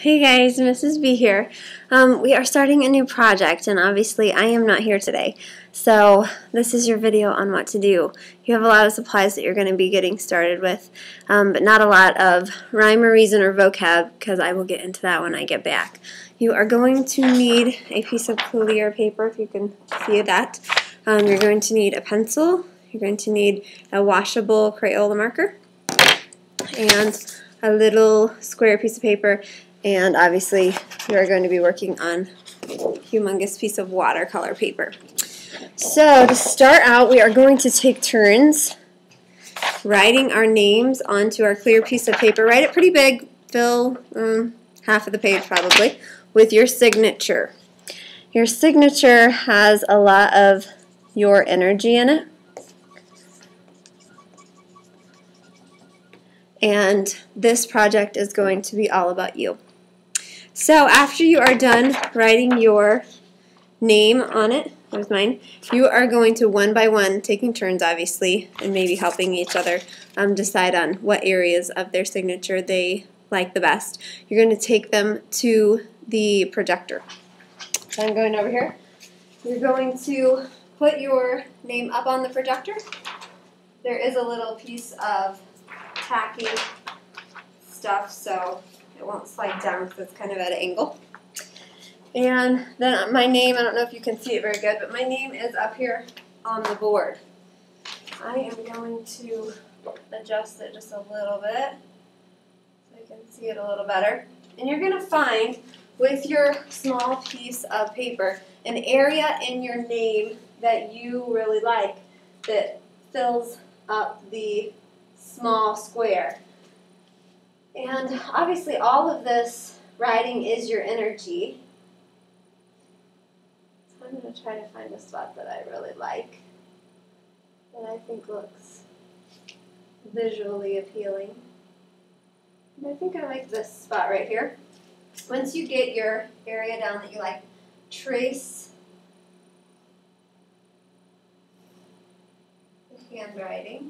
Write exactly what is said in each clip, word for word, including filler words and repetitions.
Hey guys, Missus B here. Um, we are starting a new project, and obviously I am not here today. So this is your video on what to do. You have a lot of supplies that you're going to be getting started with, um, but not a lot of rhyme or reason or vocab, because I will get into that when I get back. You are going to need a piece of clear paper, if you can see that. Um, you're going to need a pencil. You're going to need a washable Crayola marker and a little square piece of paper. And obviously, you are going to be working on a humongous piece of watercolor paper. So to start out, we are going to take turns writing our names onto our clear piece of paper. Write it pretty big, fill um, half of the page probably, with your signature. Your signature has a lot of your energy in it. And this project is going to be all about you. So after you are done writing your name on it, there's mine, you are going to one by one, taking turns obviously, and maybe helping each other um, decide on what areas of their signature they like the best. You're going to take them to the projector. So I'm going over here. You're going to put your name up on the projector. There is a little piece of tacky stuff, so it won't slide down because it's kind of at an angle. And then my name, I don't know if you can see it very good, but my name is up here on the board. I am going to adjust it just a little bit so you can see it a little better. And you're going to find with your small piece of paper an area in your name that you really like that fills up the small square. And obviously all of this writing is your energy. So I'm going to try to find a spot that I really like, that I think looks visually appealing. And I think I like this spot right here. Once you get your area down that you like, trace the handwriting.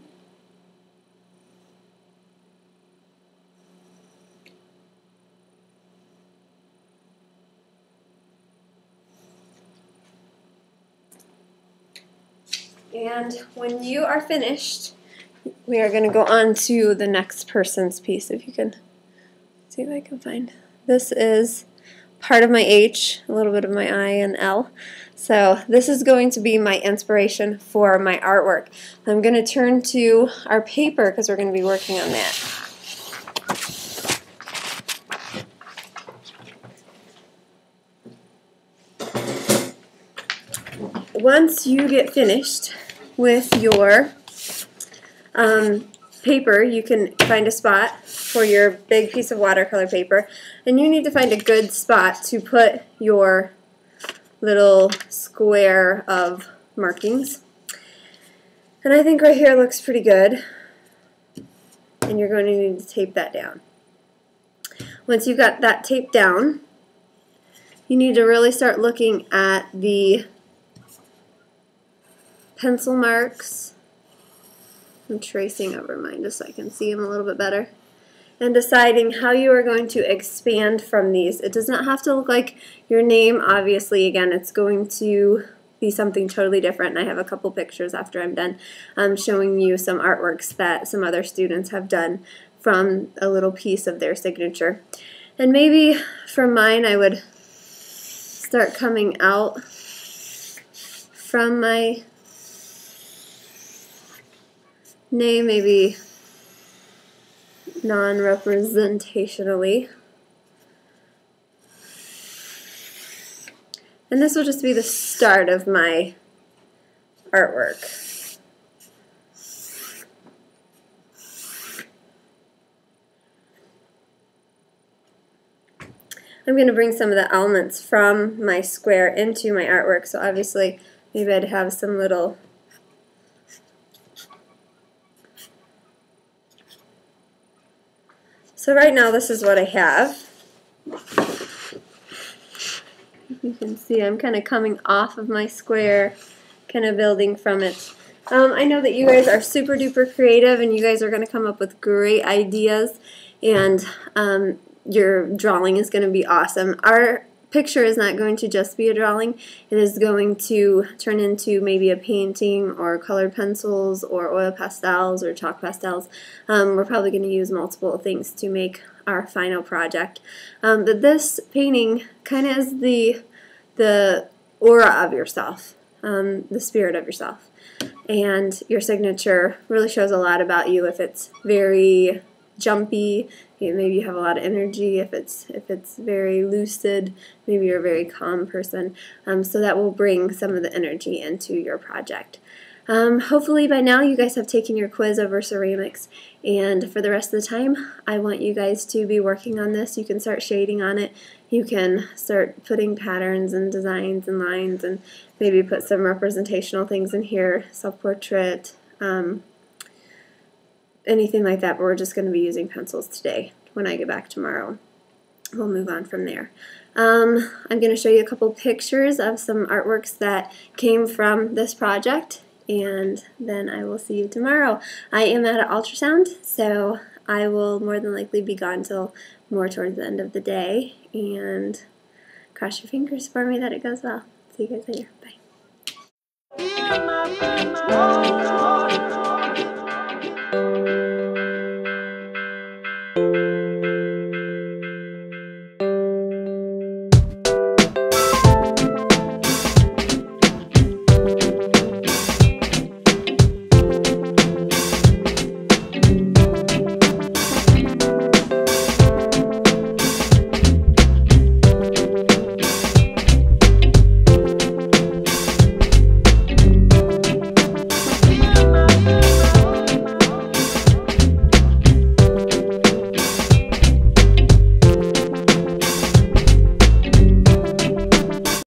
And when you are finished, we are going to go on to the next person's piece. If you can see if I can find. This is part of my H, a little bit of my I and L. So this is going to be my inspiration for my artwork. I'm going to turn to our paper because we're going to be working on that. Once you get finished with your um, paper, you can find a spot for your big piece of watercolor paper, and you need to find a good spot to put your little square of markings. And I think right here looks pretty good, and you're going to need to tape that down. Once you've got that taped down, you need to really start looking at the pencil marks. I'm tracing over mine just so I can see them a little bit better. And deciding how you are going to expand from these. It does not have to look like your name, obviously. Again, it's going to be something totally different. And I have a couple pictures after I'm done um, showing you some artworks that some other students have done from a little piece of their signature. And maybe for mine, I would start coming out from my name, maybe non-representationally. And this will just be the start of my artwork. I'm going to bring some of the elements from my square into my artwork, so obviously maybe I'd have some little So right now this is what I have. You can see I'm kind of coming off of my square, kind of building from it. Um, I know that you guys are super duper creative and you guys are going to come up with great ideas, and um, your drawing is going to be awesome. Our picture is not going to just be a drawing. It is going to turn into maybe a painting or colored pencils or oil pastels or chalk pastels. Um, we're probably going to use multiple things to make our final project. Um, but this painting kind of is the, the aura of yourself, um, the spirit of yourself. And your signature really shows a lot about you. If it's very jumpy, maybe you have a lot of energy. If it's if it's very lucid, maybe you're a very calm person. Um, so that will bring some of the energy into your project. Um, hopefully by now you guys have taken your quiz over ceramics, and for the rest of the time I want you guys to be working on this. You can start shading on it. You can start putting patterns and designs and lines, and maybe put some representational things in here, self-portrait, um, anything like that, but we're just going to be using pencils today. When I get back tomorrow, we'll move on from there. Um, I'm going to show you a couple pictures of some artworks that came from this project, and then I will see you tomorrow. I am at an ultrasound, so I will more than likely be gone till more towards the end of the day, and cross your fingers for me that it goes well. See you guys later. Bye.